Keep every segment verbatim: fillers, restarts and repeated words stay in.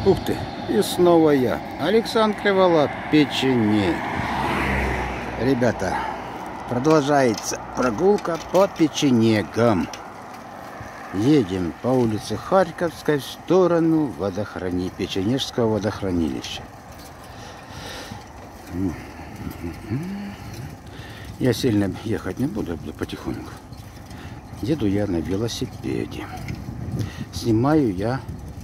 Ух ты, и снова я, Александр Криволап, печенег. Ребята, продолжается прогулка по печенегам. Едем по улице Харьковской в сторону водохрани... Печенежского водохранилища. Я сильно ехать не буду, буду потихоньку. Еду я на велосипеде. Снимаю я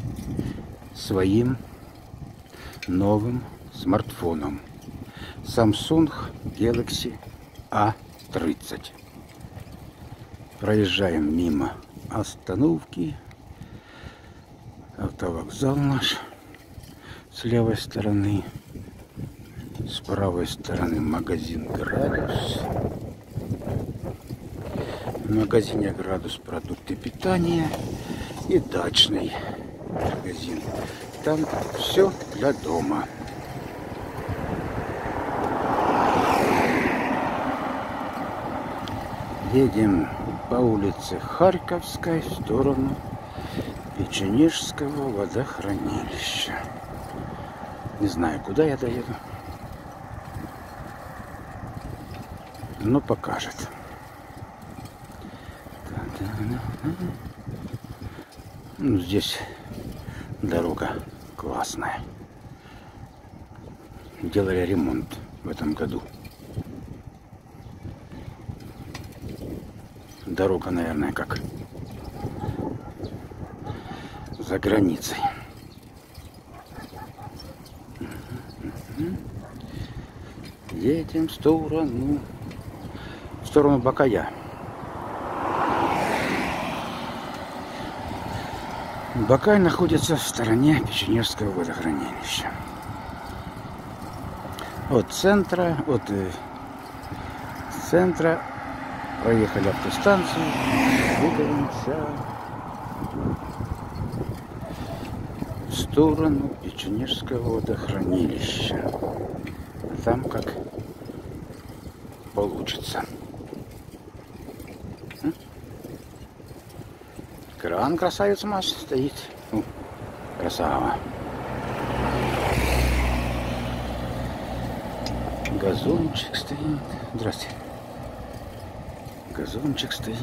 своим новым смартфоном Samsung Galaxy A тридцать. Проезжаем мимо остановки. Автовокзал наш с левой стороны. С правой стороны магазин «Градус». В магазине «Градус» продукты питания и дачный магазин. Там все для дома. Едем по улице Харьковской в сторону Печенежского водохранилища. Не знаю, куда я доеду, но покажет. Ну, здесь дорога классная. Делали ремонт в этом году. Дорога, наверное, как за границей. Едем в сторону, в сторону Бакая. Бакай находится в стороне Печенежского водохранилища. От центра, от э, центра проехали автостанцию, двигаемся в сторону Печенежского водохранилища. Там как получится. Кран, красавица наш, стоит. О, красава. Газончик стоит. Здрасте. Газончик стоит.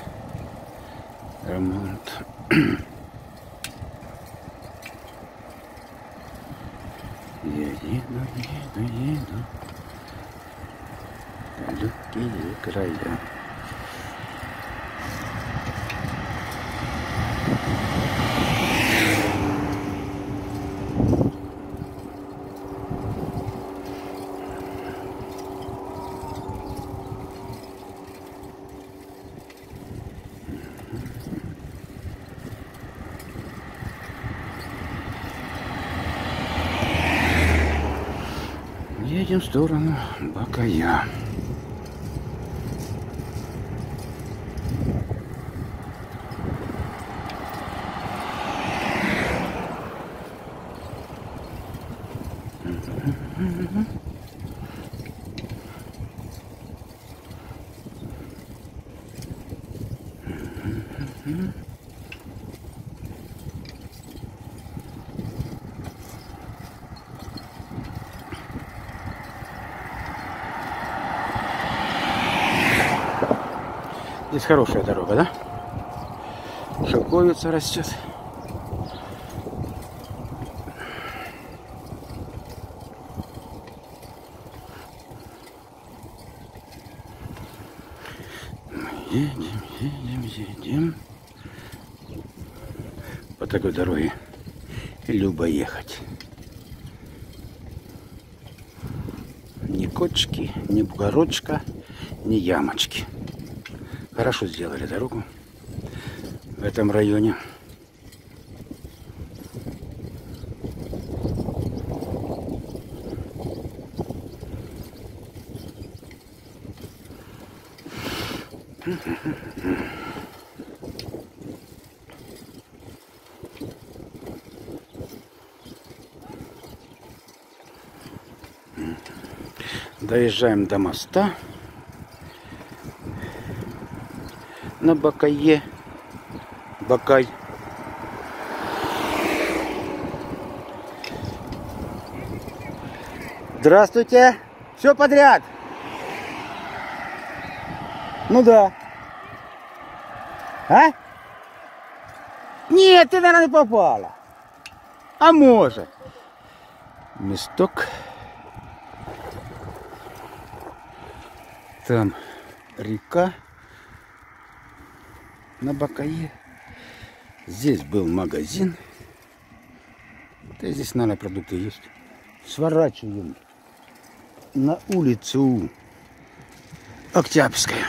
Ремонт. Я еду, еду, еду. Далекие края. Едем в сторону Бакая. Здесь хорошая дорога, да? Шелковица растет. Мы едем, едем, едем. По такой дороге любо ехать. Ни кочки, ни бугорочка, ни ямочки. Хорошо сделали дорогу в этом районе. Доезжаем до моста на Бакае. Бакай. Здравствуйте. Все подряд? Ну да. А? Нет, ты, наверное, не попала. А может. Месток. Там река на Бакае. Здесь был магазин. Да здесь, наверное, продукты есть. Сворачиваем на улицу Октябрьская.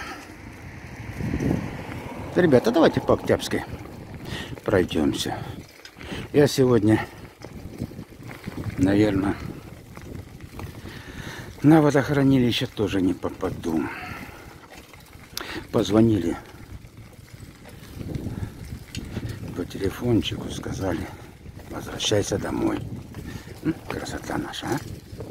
Ребята, давайте по Октябрьской пройдемся. Я сегодня, наверное, на водохранилище тоже не попаду. Позвонили по телефончику, сказали: возвращайся домой. Красота наша, а?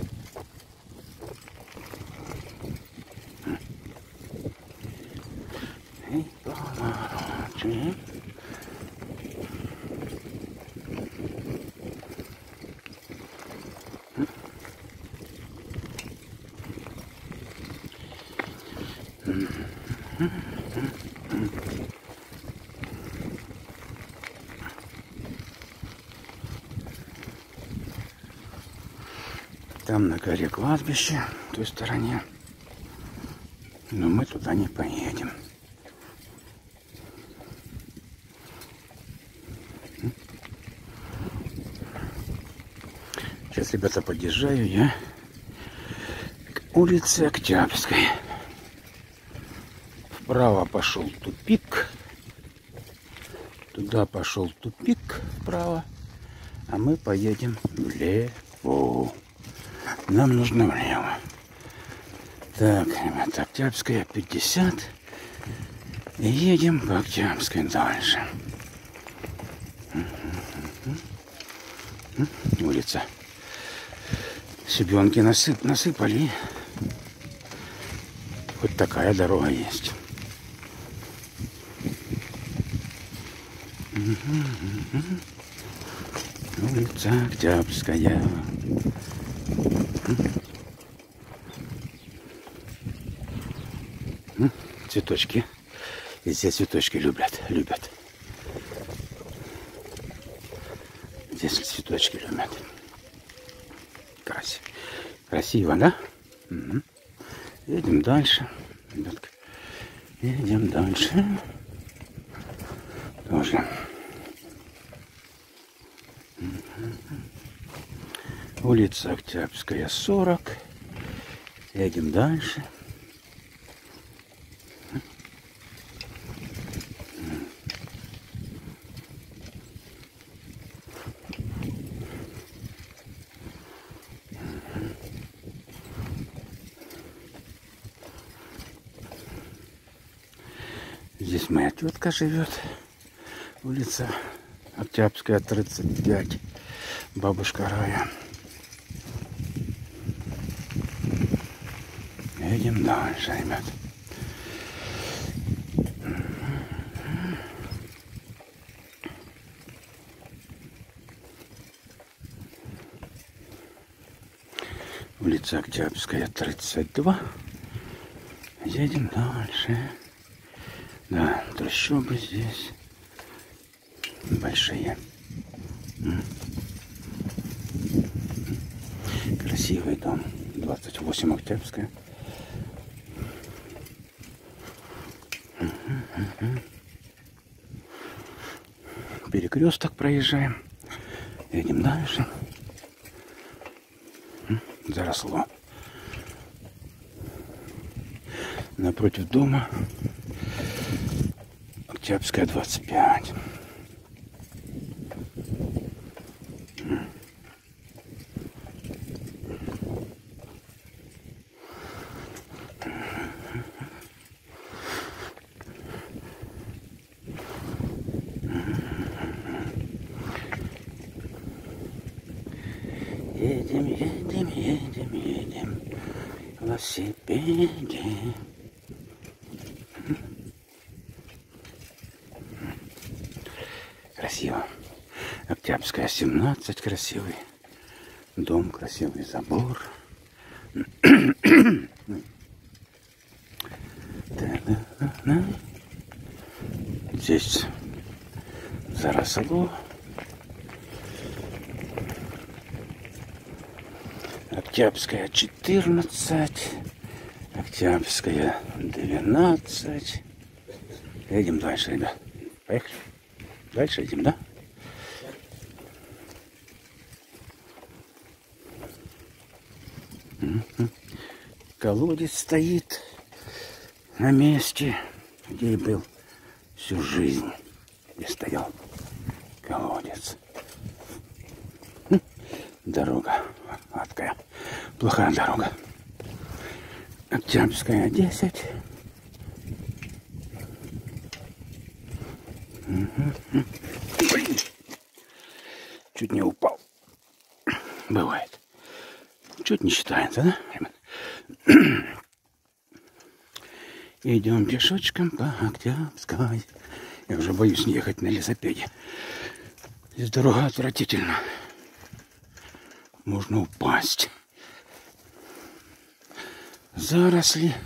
И поворачиваем. Там на горе кладбище, в той стороне. Но мы туда не поедем. Сейчас, ребята, подъезжаю я к улице Октябрьской. Вправо пошел тупик. Туда пошел тупик вправо. А мы поедем влево. Нам нужно влево. Так, ребята, Октябрьская пятьдесят. И едем по Октябрьской дальше. Улица. Щебенки насып, насыпали. Хоть такая дорога есть. Улица Октябрьская. Цветочки. И здесь цветочки любят, любят. Здесь цветочки любят. Красиво. Красиво, да? Угу. Едем дальше. Ребятки. Едем дальше. Тоже. Угу. Улица Октябрьская, сорок. Едем дальше. Здесь моя тетка живет. Улица Октябрьская, тридцать пять. Бабушка Рая. Едем дальше, ребят. Улица Октябрьская, тридцать два. Едем дальше. Да, трущобы здесь большие. Красивый дом. двадцать восемь Октябрьская. Перекресток проезжаем. Едем дальше. Заросло. Напротив дома Октябрьская, двадцать пять. Едем, едем, едем, едем. Велосипеде. Красиво. Октябрьская, семнадцать, красивый дом, красивый забор. Здесь заросло. Октябрьская четырнадцать. Октябрьская двенадцать. Едем дальше, ребят. Поехали. Дальше идем, да? Колодец стоит на месте, где и был всю жизнь, где стоял колодец. Дорога адская, плохая дорога. Октябрьская десять. Чуть не упал. Бывает. Чуть не считается, да, ребят? Идем пешочком по Октябрьской. Я уже боюсь не ехать на велосипеде. Здесь дорога отвратительна. Можно упасть. Заросли.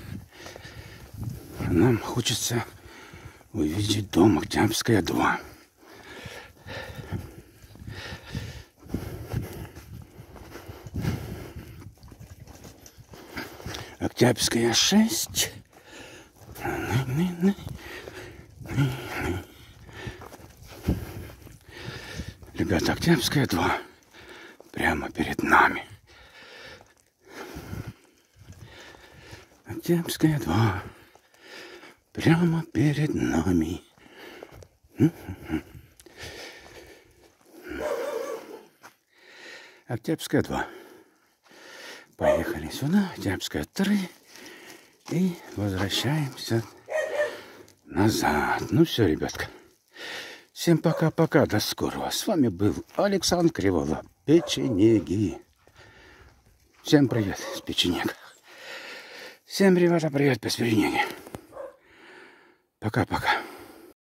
Нам хочется увидеть дом Октябрьская два. Октябрьская шесть. Ребята, Октябрьская два. Прямо перед нами. Октябрьская два. Прямо перед нами. Октябрьская два. Поехали сюда. Октябрьская три. И возвращаемся назад. Ну все, ребятка. Всем пока-пока. До скорого. С вами был Александр Криволап. Печенеги. Всем привет с печенега. Всем, ребята, привет без печенеги. Пока-пока.